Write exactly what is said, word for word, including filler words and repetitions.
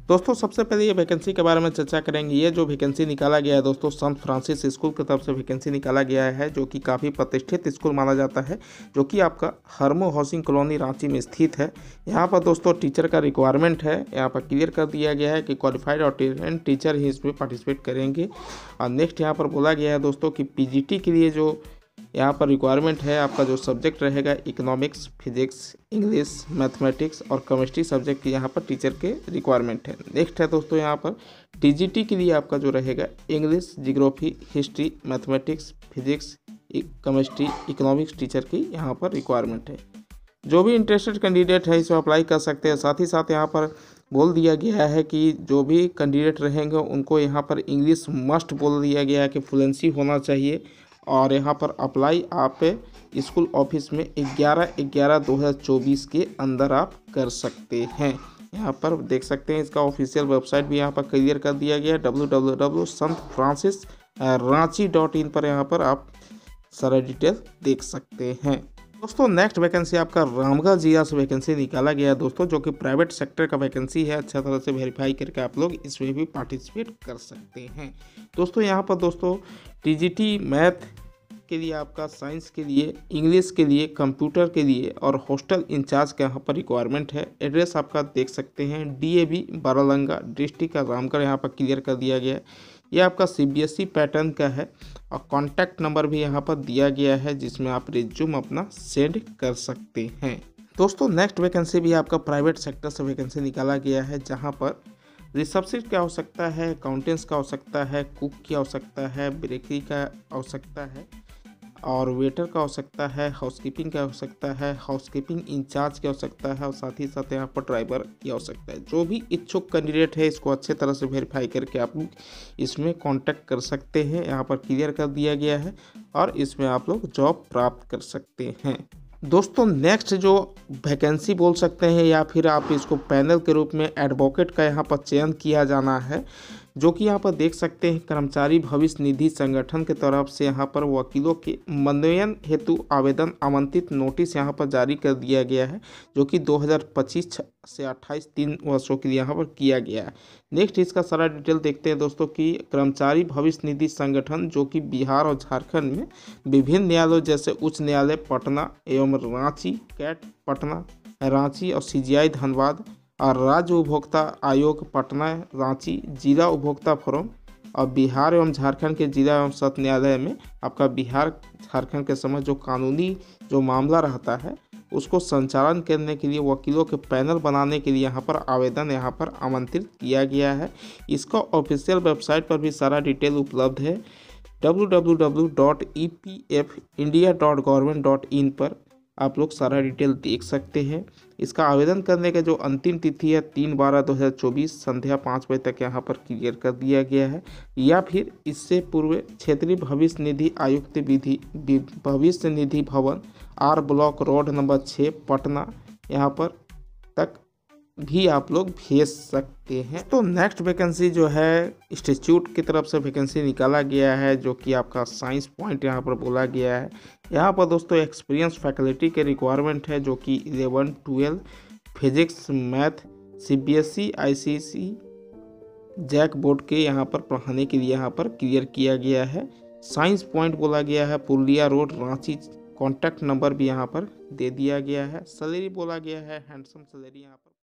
दोस्तों सबसे पहले ये वैकेंसी के बारे में चर्चा करेंगे। ये जो वैकेंसी निकाला गया है दोस्तों, संत फ्रांसिस स्कूल की तरफ से वैकेंसी निकाला गया है, जो कि काफ़ी प्रतिष्ठित स्कूल माना जाता है, जो कि आपका हरमो हाउसिंग कॉलोनी रांची में स्थित है। यहाँ पर दोस्तों टीचर का रिक्वायरमेंट है, यहाँ पर क्लियर कर दिया गया है कि क्वालिफाइड और ट्रेंड टीचर ही इसमें पार्टिसिपेट करेंगे। और नेक्स्ट यहाँ पर बोला गया है दोस्तों कि पीजीटी के लिए जो यहाँ पर रिक्वायरमेंट है, आपका जो सब्जेक्ट रहेगा इकोनॉमिक्स, फिजिक्स, इंग्लिश, मैथमेटिक्स और केमिस्ट्री सब्जेक्ट की यहाँ पर टीचर के रिक्वायरमेंट है। नेक्स्ट है दोस्तों यहाँ पर टीजीटी के लिए आपका जो रहेगा English, geography, history, mathematics, physics, chemistry, economics teacher की यहाँ पर रिक्वायरमेंट है। जो भी इंटरेस्टेड कैंडिडेट है इसमें अप्लाई कर सकते हैं। साथ ही साथ यहाँ पर बोल दिया गया है कि जो भी कैंडिडेट रहेंगे उनको यहाँ पर इंग्लिश मस्ट बोल दिया गया है कि फ्लुएंसी होना चाहिए। और यहाँ पर अप्लाई आप स्कूल ऑफिस में ग्यारह ग्यारह दो हज़ार चौबीस के अंदर आप कर सकते हैं। यहाँ पर देख सकते हैं इसका ऑफिशियल वेबसाइट भी यहाँ पर क्लियर कर दिया गया है, W W W dot Sant Francis Ranchi dot in पर यहाँ पर आप सारा डिटेल देख सकते हैं। दोस्तों नेक्स्ट वैकेंसी आपका रामगढ़ जिला से वैकेंसी निकाला गया है दोस्तों, जो कि प्राइवेट सेक्टर का वैकेंसी है। अच्छा तरह से वेरीफाई करके आप लोग इसमें भी पार्टिसिपेट कर सकते हैं। दोस्तों यहाँ पर दोस्तों टीजीटी मैथ के लिए, आपका साइंस के लिए, इंग्लिश के लिए, कंप्यूटर के लिए और हॉस्टल इंचार्ज का यहाँ पर रिक्वायरमेंट है। एड्रेस आपका देख सकते हैं, डीएवी बारालंगा, डिस्ट्रिक्ट का रामगढ़ यहाँ पर क्लियर कर दिया गया है। यह आपका सीबीएसई पैटर्न का है और कॉन्टैक्ट नंबर भी यहाँ पर दिया गया है, जिसमें आप रिज्यूम अपना सेंड कर सकते हैं। दोस्तों नेक्स्ट वैकेंसी भी आपका प्राइवेट सेक्टर से वैकेंसी निकाला गया है, जहाँ पर रिसेप्शनिस्ट का हो सकता है, अकाउंटेंट्स का हो सकता है, कुक की आवश्यकता है, बेकरी का आवश्यकता है और वेटर का हो सकता है, हाउसकीपिंग का हो सकता है, हाउसकीपिंग इंचार्ज की आवश्यकता है और साथ ही साथ यहाँ पर ड्राइवर की आवश्यकता है। जो भी इच्छुक कैंडिडेट है इसको अच्छे तरह से वेरीफाई करके आप इसमें कांटेक्ट कर सकते हैं। यहाँ पर क्लियर कर दिया गया है और इसमें आप लोग जॉब प्राप्त कर सकते हैं। दोस्तों नेक्स्ट जो वैकेंसी बोल सकते हैं या फिर आप इसको पैनल के रूप में एडवोकेट का यहाँ पर चयन किया जाना है, जो कि यहाँ पर देख सकते हैं कर्मचारी भविष्य निधि संगठन के तरफ से यहाँ पर वकीलों के मनोनयन हेतु आवेदन आमंत्रित नोटिस यहाँ पर जारी कर दिया गया है, जो कि दो हज़ार पच्चीस से अट्ठाईस तीन वर्षों के लिए यहाँ पर किया गया है। नेक्स्ट इसका सारा डिटेल देखते हैं दोस्तों कि कर्मचारी भविष्य निधि संगठन, जो कि बिहार और झारखंड में विभिन्न न्यायालयों जैसे उच्च न्यायालय पटना एवं रांची, कैट पटना, रांची और सीजीआई धनबाद और राज्य उपभोक्ता आयोग पटना, रांची, जिला उपभोक्ता फोरम और बिहार एवं झारखंड के जिला एवं सत्र न्यायालय में आपका बिहार झारखंड के समय जो कानूनी जो मामला रहता है उसको संचालन करने के लिए वकीलों के पैनल बनाने के लिए यहाँ पर आवेदन यहाँ पर आमंत्रित किया गया है। इसका ऑफिशियल वेबसाइट पर भी सारा डिटेल उपलब्ध है, W W W dot E P F India dot government dot in पर आप लोग सारा डिटेल देख सकते हैं। इसका आवेदन करने का जो अंतिम तिथि है तीन बारह दो हज़ार चौबीस संध्या पाँच बजे तक यहाँ पर क्लियर कर दिया गया है, या फिर इससे पूर्व क्षेत्रीय भविष्य निधि आयुक्त विधि भविष्य निधि भवन, आर ब्लॉक रोड नंबर छः, पटना यहाँ पर तक भी आप लोग भेज सकते हैं। तो नेक्स्ट वैकेंसी जो है इंस्टीट्यूट की तरफ से वैकेंसी निकाला गया है, जो कि आपका साइंस पॉइंट यहाँ पर बोला गया है। यहाँ पर दोस्तों एक्सपीरियंस फैकल्टी के रिक्वायरमेंट है, जो कि eleven twelve physics, math, CBSE, ICSE, JAC board के यहाँ पर पढ़ाने के लिए यहाँ पर क्लियर किया गया है। साइंस पॉइंट बोला गया है, Purulia road, Ranchi. Contact number भी यहाँ पर दे दिया गया है। सैलरी बोला गया है हैंडसम सैलरी यहाँ पर